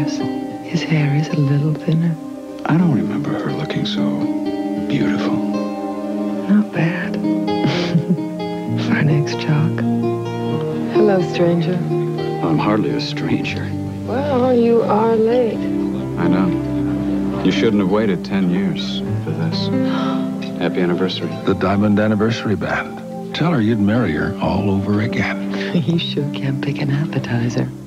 Yes, his hair is a little thinner. I don't remember her looking so beautiful. Not bad. For an ex-jock. Hello, stranger. I'm hardly a stranger. Well, you are late. I know. You shouldn't have waited 10 years for this. Happy anniversary. The Diamond Anniversary Band. Tell her you'd marry her all over again. You sure can pick an appetizer.